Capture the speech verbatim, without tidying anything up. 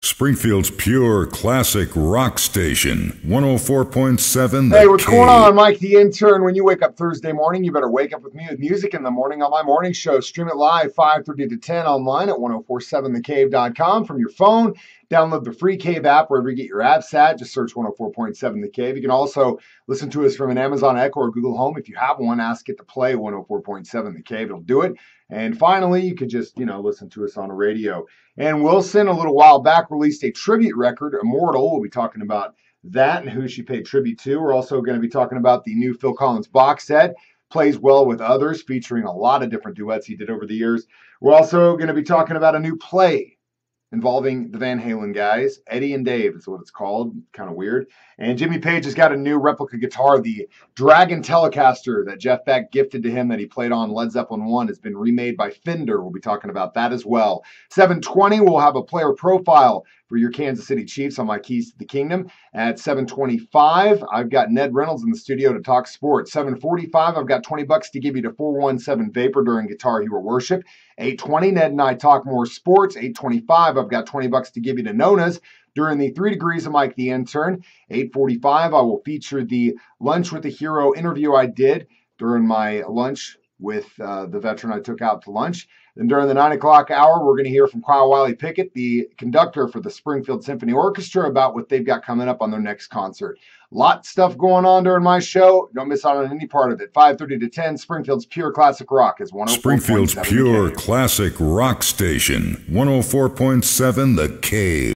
Springfield's pure classic rock station, one oh four point seven The Hey, what's Cave. going on? Mike the Intern. When you wake up Thursday morning, you better wake up with me with music in the morning on my morning show. Stream it live five thirty to ten online at ten forty-seven the cave dot com from your phone. Download the free Cave app wherever you get your apps at. Just search one oh four point seven The Cave. You can also listen to us from an Amazon Echo or Google Home. If you have one, ask it to play one oh four point seven The Cave. It'll do it. And finally, you could just, you know, listen to us on the radio. And Wilson, a little while back, released a tribute record, Immortal. We'll be talking about that and who she paid tribute to. We're also going to be talking about the new Phil Collins box set, Plays Well with Others, featuring a lot of different duets he did over the years. We're also going to be talking about a new play involving the Van Halen guys. Eddie and Dave is what it's called. Kind of weird. And Jimmy Page has got a new replica guitar. The Dragon Telecaster that Jeff Beck gifted to him that he played on Led Zeppelin one has been remade by Fender. We'll be talking about that as well. seven twenty, we'll have a player profile for your Kansas City Chiefs on my Keys to the Kingdom. At seven twenty-five, I've got Ned Reynolds in the studio to talk sports. seven forty-five, I've got twenty bucks to give you to four one seven Vapor during Guitar Hero Worship. eight twenty, Ned and I talk more sports. eight twenty-five, I've got twenty bucks to give you to Nona's during the Three Degrees of Mike the Intern. eight forty-five, I will feature the Lunch with a Hero interview I did during my lunch with uh, the veteran I took out to lunch. Then during the nine o'clock hour, we're going to hear from Kyle Wiley Pickett, the conductor for the Springfield Symphony Orchestra, about what they've got coming up on their next concert. Lot of stuff going on during my show. Don't miss out on any part of it. five thirty to ten, Springfield's pure classic rock is one oh four point seven Springfield's pure classic rock station, one oh four point seven The Cave.